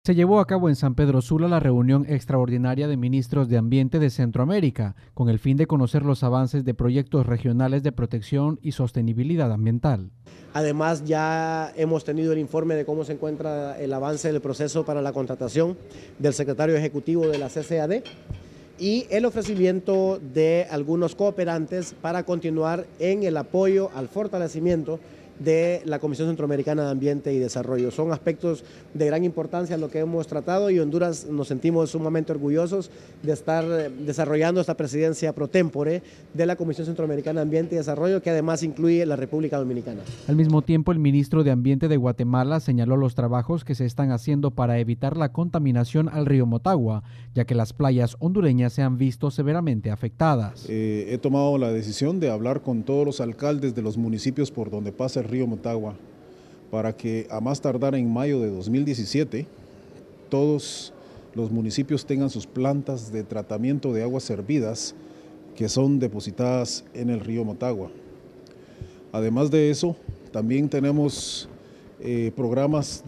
Se llevó a cabo en San Pedro Sula la reunión extraordinaria de ministros de Ambiente de Centroamérica, con el fin de conocer los avances de proyectos regionales de protección y sostenibilidad ambiental. Además, ya hemos tenido el informe de cómo se encuentra el avance del proceso para la contratación del secretario ejecutivo de la CCAD y el ofrecimiento de algunos cooperantes para continuar en el apoyo al fortalecimiento de la Comisión Centroamericana de Ambiente y Desarrollo. Son aspectos de gran importancia en lo que hemos tratado y Honduras nos sentimos sumamente orgullosos de estar desarrollando esta presidencia pro tempore de la Comisión Centroamericana de Ambiente y Desarrollo, que además incluye la República Dominicana. Al mismo tiempo, el ministro de Ambiente de Guatemala señaló los trabajos que se están haciendo para evitar la contaminación al río Motagua, ya que las playas hondureñas se han visto severamente afectadas. He tomado la decisión de hablar con todos los alcaldes de los municipios por donde pasa el río Motagua, para que a más tardar en mayo de 2017 todos los municipios tengan sus plantas de tratamiento de aguas servidas que son depositadas en el río Motagua. Además de eso, también tenemos programas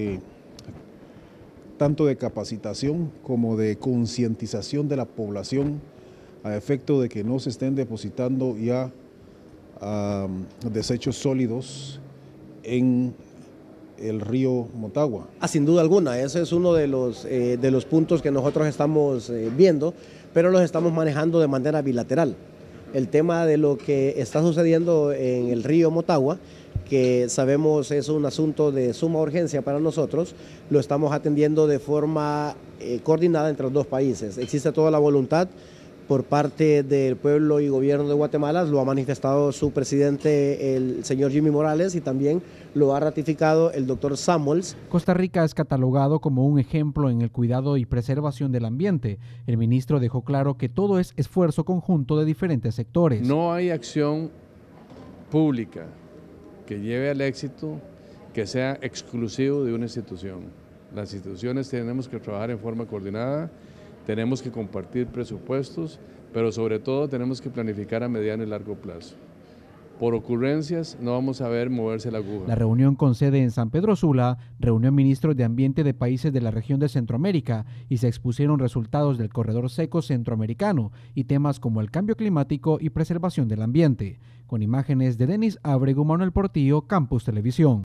tanto de capacitación como de concientización de la población a efecto de que no se estén depositando ya desechos sólidos en el río Motagua. Sin duda alguna, ese es uno de los puntos que nosotros estamos viendo, pero los estamos manejando de manera bilateral. El tema de lo que está sucediendo en el río Motagua, que sabemos es un asunto de suma urgencia para nosotros, lo estamos atendiendo de forma coordinada entre los dos países. Existe toda la voluntad por parte del pueblo y gobierno de Guatemala, lo ha manifestado su presidente, el señor Jimmy Morales, y también lo ha ratificado el doctor Samuels. Costa Rica es catalogado como un ejemplo en el cuidado y preservación del ambiente. El ministro dejó claro que todo es esfuerzo conjunto de diferentes sectores. No hay acción pública que lleve al éxito que sea exclusivo de una institución. Las instituciones tenemos que trabajar en forma coordinada, tenemos que compartir presupuestos, pero sobre todo tenemos que planificar a mediano y largo plazo. Por ocurrencias no vamos a ver moverse la aguja. La reunión con sede en San Pedro Sula reunió ministros de ambiente de países de la región de Centroamérica y se expusieron resultados del corredor seco centroamericano y temas como el cambio climático y preservación del ambiente. Con imágenes de Denis Ábrego, Manuel Portillo, Campus Televisión.